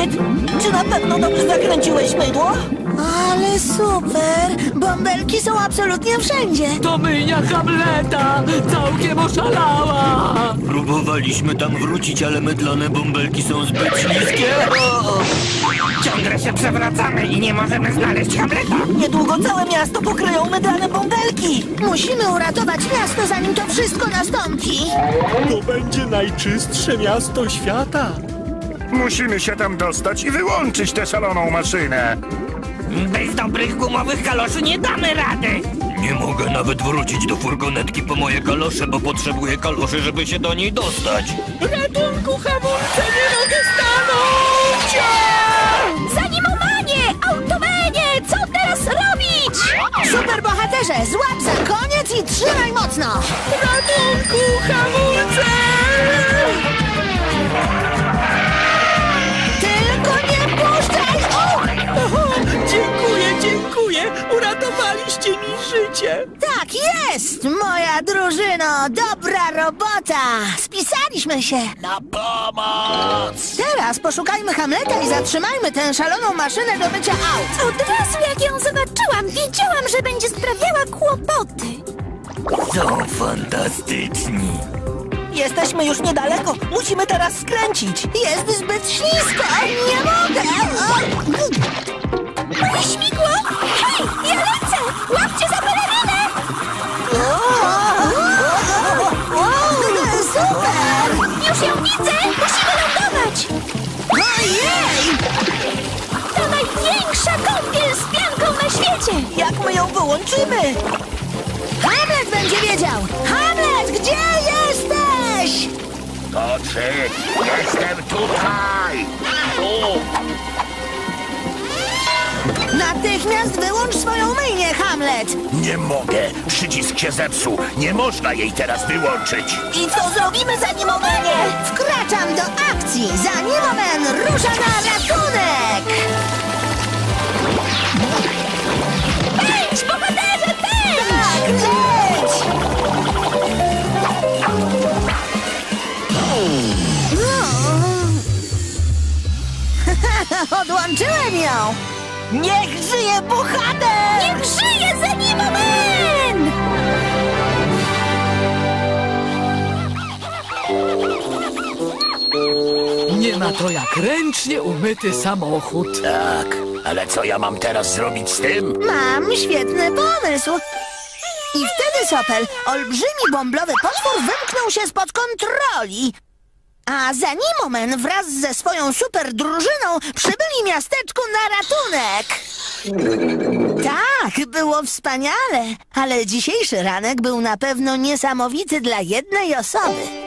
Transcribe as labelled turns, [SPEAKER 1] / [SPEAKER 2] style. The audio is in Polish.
[SPEAKER 1] Hamlet! Czy na pewno dobrze zakręciłeś mydło?
[SPEAKER 2] Ale super! Bąbelki są absolutnie wszędzie.
[SPEAKER 3] To myjnia Hamleta całkiem oszalała.
[SPEAKER 4] Próbowaliśmy tam wrócić, ale mydlane bąbelki są zbyt śliskie.
[SPEAKER 5] Ciągle się przewracamy i nie możemy znaleźć Hamleta.
[SPEAKER 1] Niedługo całe miasto pokryją mydlane bąbelki.
[SPEAKER 2] Musimy uratować miasto, zanim to wszystko nastąpi.
[SPEAKER 6] To będzie najczystsze miasto świata.
[SPEAKER 7] Musimy się tam dostać i wyłączyć tę szaloną maszynę.
[SPEAKER 5] Bez dobrych gumowych kaloszy nie damy rady.
[SPEAKER 4] Nie mogę nawet wrócić do furgonetki po moje kalosze, bo potrzebuję kaloszy, żeby się do niej dostać.
[SPEAKER 3] Ratunku, hamulce, nie mogę stanąć!
[SPEAKER 2] Zanimowanie! Automenie! Co teraz robić? Superbohaterze, złap za koniec i trzymaj mocno!
[SPEAKER 3] Ratunku, hamulce!
[SPEAKER 2] Tylko nie puszczaj! O!
[SPEAKER 3] Dziękuję, dziękuję! Uratowaliście mi życie!
[SPEAKER 2] Tak jest, moja drużyno! Dobra robota! Spisaliśmy się!
[SPEAKER 4] Na pomoc!
[SPEAKER 2] Teraz poszukajmy Hamleta i zatrzymajmy tę szaloną maszynę do mycia aut. Od razu jak ją zobaczyłam, wiedziałam, że będzie sprawiała kłopoty.
[SPEAKER 4] Są fantastyczni.
[SPEAKER 1] Jesteśmy już niedaleko. Musimy teraz skręcić.
[SPEAKER 2] Jest zbyt ślisko! Nie mogę! Moje śmigło! Hej, ja lecę! Łapcie za pelerynę! Super! Już ją widzę! Musimy lądować! Ojej! To największa kąpiel z pianką na świecie!
[SPEAKER 1] Jak my ją wyłączymy?
[SPEAKER 2] Hamlet będzie wiedział! Hamlet, gdzie jesteś?
[SPEAKER 7] Kocy, jestem tutaj!
[SPEAKER 2] Natychmiast wyłącz swoją myjnię, Hamlet!
[SPEAKER 7] Nie mogę, przycisk się zepsuł. Nie można jej teraz wyłączyć.
[SPEAKER 1] I co zrobimy, Zanimowenie?
[SPEAKER 2] Wkraczam do akcji! Zanimomen rusza na ratunek! Pędź, bohaterze, pędź! Tak, leć! Odłączyłem ją!
[SPEAKER 1] Niech żyje bohater!
[SPEAKER 2] Niech żyje Zanimomen!
[SPEAKER 3] Nie ma to jak ręcznie umyty samochód.
[SPEAKER 7] Tak, ale co ja mam teraz zrobić z tym?
[SPEAKER 2] Mam świetny pomysł! I wtedy, Sopel, olbrzymi bąblowy potwór wymknął się spod kontroli. A Zanimomen wraz ze swoją super drużyną przybyli miasteczku na ratunek. Tak, było wspaniale, ale dzisiejszy ranek był na pewno niesamowity dla jednej osoby.